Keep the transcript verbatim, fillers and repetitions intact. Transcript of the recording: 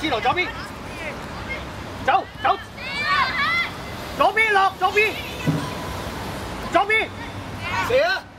思路左邊，走走，左邊落左邊，左邊，射啊！